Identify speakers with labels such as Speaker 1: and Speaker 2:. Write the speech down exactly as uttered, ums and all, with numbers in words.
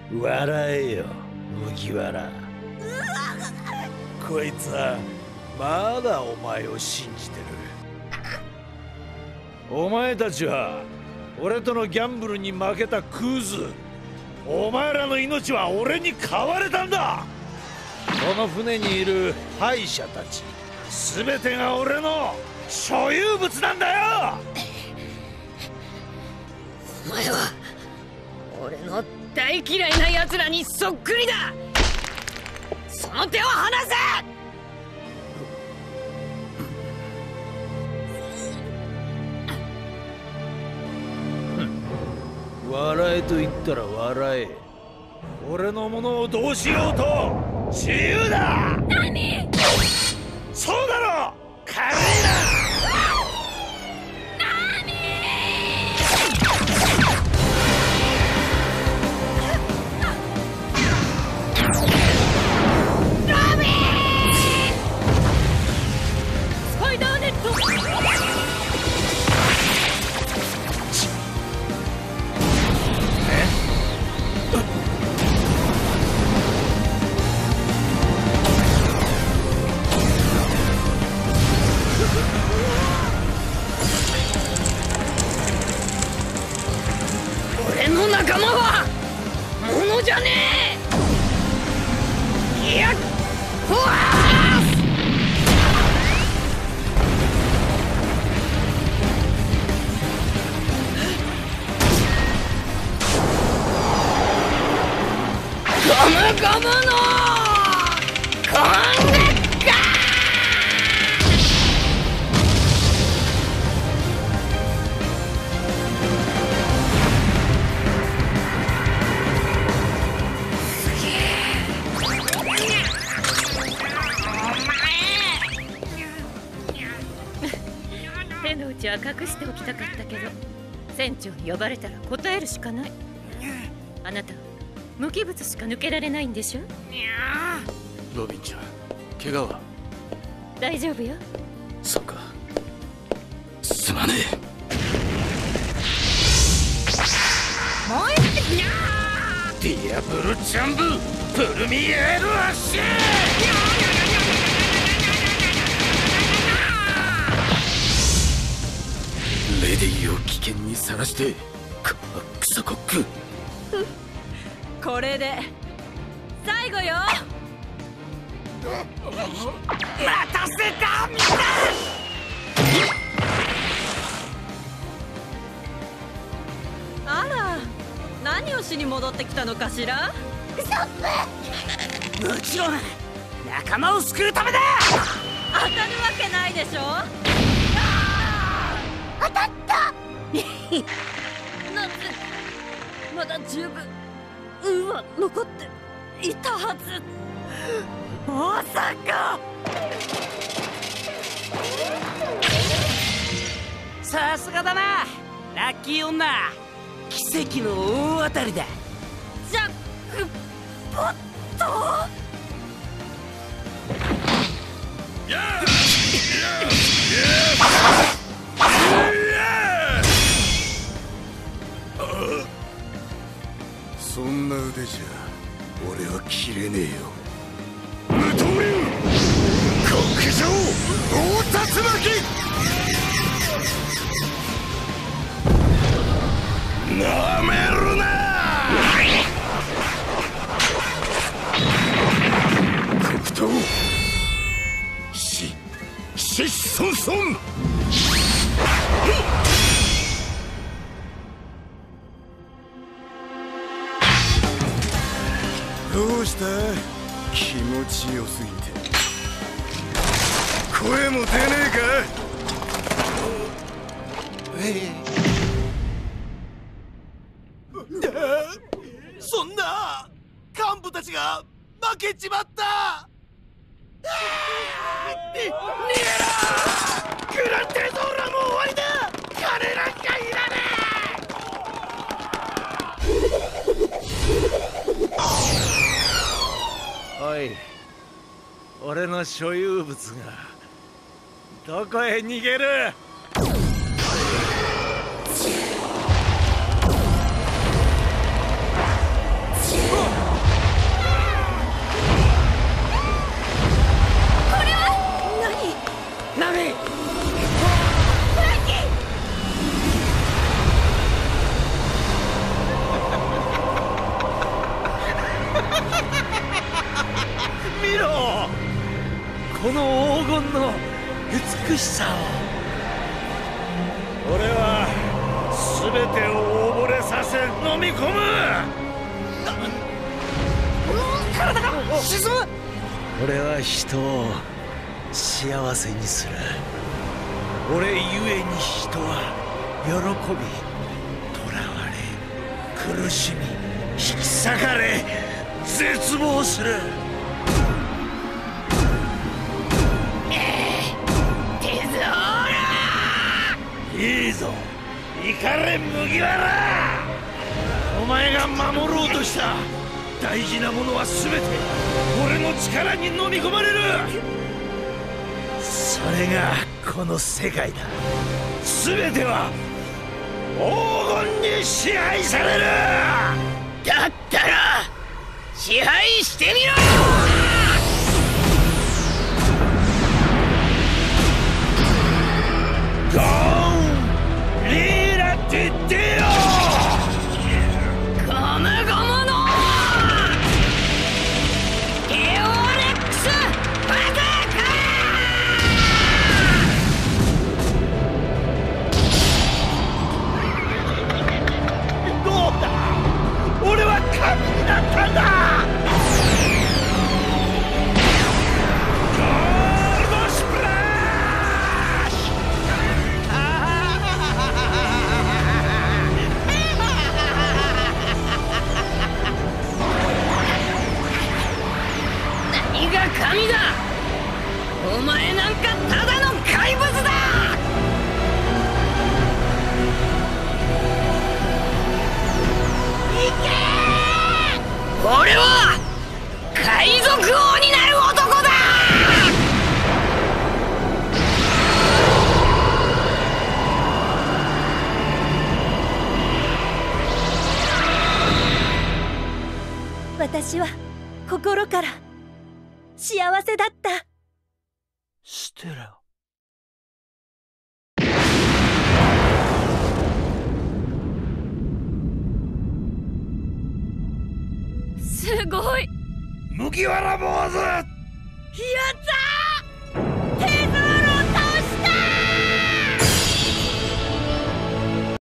Speaker 1: 笑えよ麦わら。こいつはまだお前を信じてる。お前たちは俺とのギャンブルに負けたクズ。お前らの命は俺に買われたんだ。この船にいる敗者たち全てが俺の所有物なんだよ。
Speaker 2: お前は俺の大嫌いな奴らにそっくりだ。その手を離せ。
Speaker 1: 笑えと言ったら笑え。俺のものをどうしようと自由だ。
Speaker 2: 何？
Speaker 1: そうだろ。軽いな。
Speaker 2: 俺の仲間はものじゃねえ。いやっほわーゴムゴムのコンデッカ手の内は隠しておきたかったけど、船長に呼ばれたら答えるしかない。あなた無機物しか抜けられないんでしょ。
Speaker 3: ロビンちゃん、怪我は？
Speaker 2: 大丈夫よ。
Speaker 3: そっか、すまねえ。
Speaker 2: もう
Speaker 1: ディアブルジャンブプルミエールアッシュ。
Speaker 3: レディを危険にさらしてこのクソコック。
Speaker 2: これで最後よ。待たせたみんな。あら、何をしに戻ってきたのかしら。ストップ。もちろん仲間を救うためだ。当たるわけないでしょ。当たった。なんでまだ十分運は残っていたはず。まさか。
Speaker 4: さすがだなラッキー女。奇跡の大当たりだ。
Speaker 2: ジャックポット。
Speaker 3: そんな腕じゃ俺は切れねえよ。無刀流極上大竜巻。なめるな。黒刀ししそんそん。どうした？気持ちよすぎて声も出ねえか？ええ、そんな幹部たちが負けちまった。に逃げろ。グランテゾーラも終わりだ。金なんかいらね
Speaker 1: え。おい、俺の所有物がどこへ逃げる。
Speaker 3: え。
Speaker 1: この黄金の美しさを。俺は全てを溺れさせ飲み込む。
Speaker 4: 体が沈む。
Speaker 1: 俺は人を幸せにする。俺ゆえに人は喜び、囚われ、苦しみ、引き裂かれ、絶望する。いいぞ、イカレ麦わら。お前が守ろうとした大事なものは全て俺の力に飲み込まれる。それがこの世界だ。全ては黄金に支配される。
Speaker 4: だったら支配してみろ。
Speaker 1: ゴーンリーラティデオ。
Speaker 4: ゴムゴムのゲオレックスバズーカ。
Speaker 1: どうだ、俺は神になったんだ。
Speaker 4: 神だ。お前なんかただの怪物だ。行けー。俺は海賊王になる男だ。
Speaker 2: 私は心から幸せだった。
Speaker 1: ステラ。
Speaker 2: すごい。
Speaker 1: 麦わら坊主。
Speaker 2: やったー。